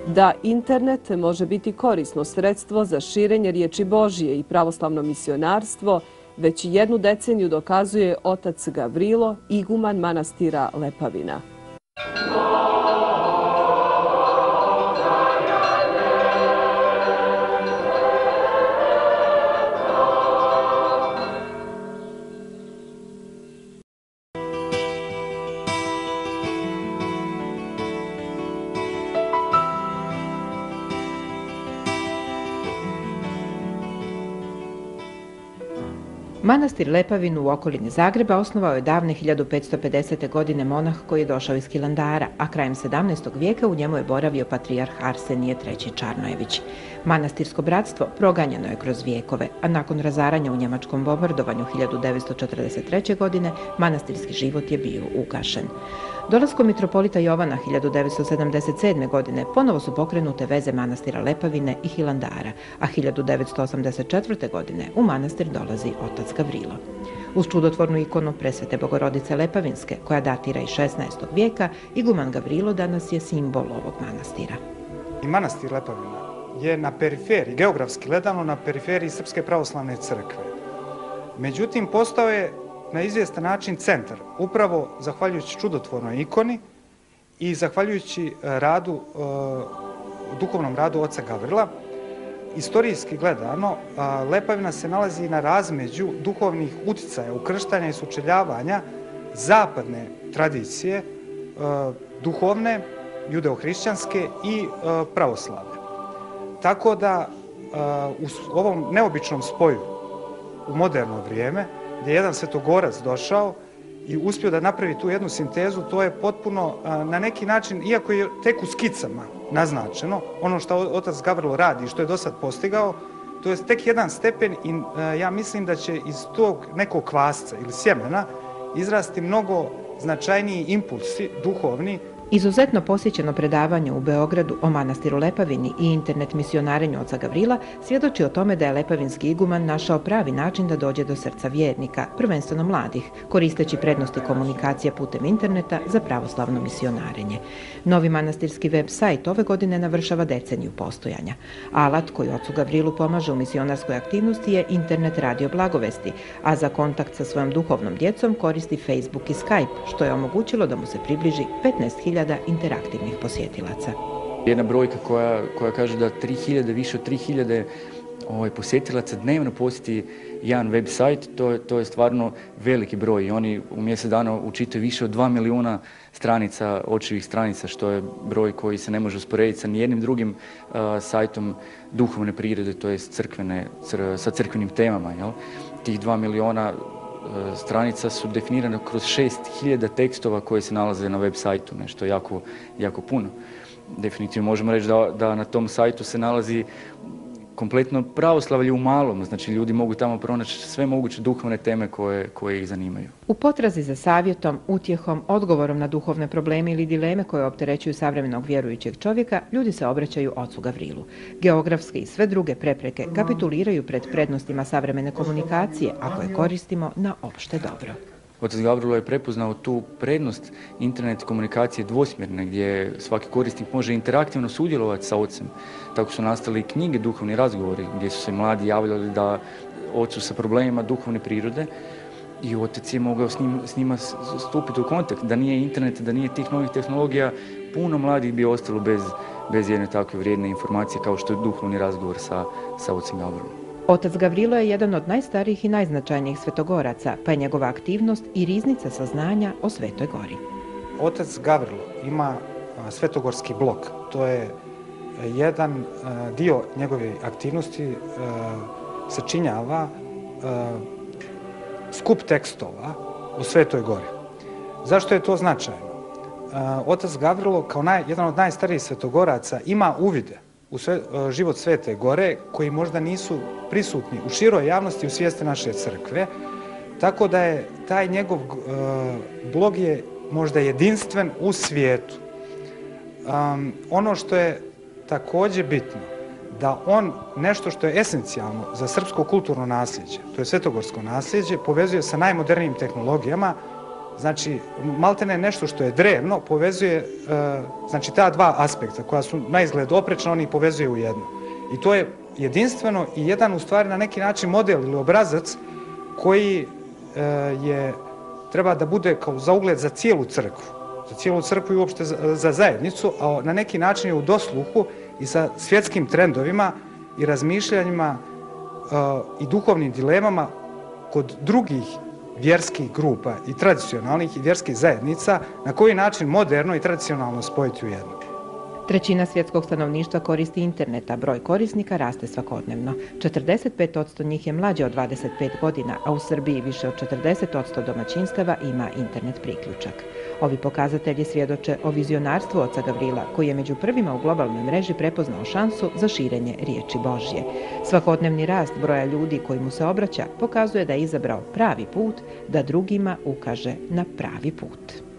Da internet može biti korisno sredstvo za širenje riječi Božije i pravoslavno misionarstvo, već jednu deceniju dokazuje otac Gavrilo, iguman manastira Lepavina. Manastir Lepavinu u okolini Zagreba osnovao je davne 1550. godine monah koji je došao iz Hilandara, a krajem 17. vijeka u njemu je boravio patrijarh Arsenije III. Čarnojević. Manastirsko bratstvo proganjano je kroz vijekove, a nakon razaranja u njemačkom bombardovanju 1943. godine manastirski život je bio ugašen. Dolaskom mitropolita Jovana 1977. godine ponovo su pokrenute veze manastira Lepavine i Hilandara, a 1984. godine u manastir dolazi otac Gavrilo. Uz čudotvornu ikonu Presvete Bogorodice Lepavinske, koja datira iz 16. vijeka, iguman Gavrilo danas je simbol ovog manastira. Manastir Lepavina je na periferiji, geografski gledano na periferiji Srpske pravoslavne crkve. Međutim, postao je na izvjestan način centar, upravo zahvaljujući čudotvornoj ikoni i zahvaljujući duhovnom radu oca Gavrila. Istorijski gledano, Lepavina se nalazi na razmeđu duhovnih uticaja, ukrštanja i sučeljavanja zapadne tradicije, duhovne, judeo-hrišćanske i pravoslavne. Tako da u ovom neobičnom spoju u moderno vrijeme, gdje je jedan svetogorac došao i uspio da napravi tu jednu sintezu, to je potpuno na neki način, iako je tek u skicama naznačeno, ono što otac Gavrilo radi i što je do sad postigao, to je tek jedan stepen i ja mislim da će iz tog nekog kvasca ili sjemena izrasti mnogo značajniji impulsi, duhovni. Izuzetno posjećeno predavanje u Beogradu o manastiru Lepavini i internet misionarenju oca Gavrila svjedoči o tome da je lepavinski iguman našao pravi način da dođe do srca vjernika, prvenstveno mladih, koristeći prednosti komunikacije putem interneta za pravoslavno misionarenje. Novi manastirski web sajt ove godine navršava deceniju postojanja. Alat koji ocu Gavrilu pomaže u misionarskoj aktivnosti je internet radio blagovesti, a za kontakt sa svojom duhovnom djecom koristi Facebook i Skype, što je omogućilo da mu se približi 15.000 interaktivnih posjetilaca. Jedna brojka koja kaže da više od 3.000 posjetilaca dnevno posjeti jedan web sajt, to je stvarno veliki broj i oni u mjesec dana učitaju više od 2 milijuna stranica, očevih stranica, što je broj koji se ne može usporediti sa nijednim drugim sajtom duhovne prirode, to je sa crkvenim temama. Jel? Tih 2 milijuna stranica su definirane kroz 6.000 tekstova koje se nalaze na web sajtu, nešto jako puno. Definitivno možemo reći da na tom sajtu se nalazi kompletno pravoslavlje u malom, znači ljudi mogu tamo pronaći sve moguće duhovne teme koje ih zanimaju. U potrazi za savjetom, utjehom, odgovorom na duhovne probleme ili dileme koje opterećuju savremenog vjerujućeg čovjeka, ljudi se obraćaju ocu Gavrilu. Geografske i sve druge prepreke kapituliraju pred prednostima savremene komunikacije, ako je koristimo na opšte dobro. Otac Gavrilo je prepoznao tu prednost internet komunikacije dvosmjerne, gdje svaki korisnik može interaktivno sudjelovati sa ocem. Tako su nastali knjige, duhovni razgovori, gdje su se mladi javljali da ocu sa problemima duhovne prirode i otac je mogao s njima stupiti u kontakt. Da nije internet, da nije tih novih tehnologija, puno mladih bi ostalo bez jedne takve vrijedne informacije kao što je duhovni razgovor sa ocem Gavrilom. Otac Gavrilo je jedan od najstarijih i najznačajnijih svetogoraca, pa je njegova aktivnost i riznica saznanja o Svetoj Gori. Otac Gavrilo ima svetogorski blog. To je jedan dio njegove aktivnosti sačinjava skup tekstova o Svetoj Gori. Zašto je to značajno? Otac Gavrilo kao jedan od najstarijih svetogoraca ima uvide u život Svete Gore, koji možda nisu prisutni u široj javnosti u svijesti naše crkve, tako da je taj njegov blog je možda jedinstven u svijetu. Ono što je također bitno, da on nešto što je esencijalno za srpsko kulturno nasljeđe, to je svetogorsko nasljeđe, povezuje sa najmodernijim tehnologijama, znači maltene nešto što je drevno povezuje, znači ta dva aspekta koja su na izgled oprečna, oni ih povezuje u jedno. I to je jedinstveno i jedan u stvari na neki način model ili obrazac koji treba da bude kao za ugled za cijelu crkvu i uopšte za zajednicu, a na neki način je u dosluhu i sa svjetskim trendovima i razmišljanjima i duhovnim dilemama kod drugih vjerskih grupa i tradicionalnih i vjerskih zajednica, na koji način moderno i tradicionalno spojiti u jedno. Trećina svjetskog stanovništva koristi internet, a broj korisnika raste svakodnevno. 45% njih je mlađe od 25 godina, a u Srbiji više od 40% domaćinstava ima internet priključak. Ovi pokazatelji svjedoče o vizionarstvu oca Gavrila, koji je među prvima u globalnoj mreži prepoznao šansu za širenje riječi Božje. Svakodnevni rast broja ljudi koji mu se obraća pokazuje da je izabrao pravi put da drugima ukaže na pravi put.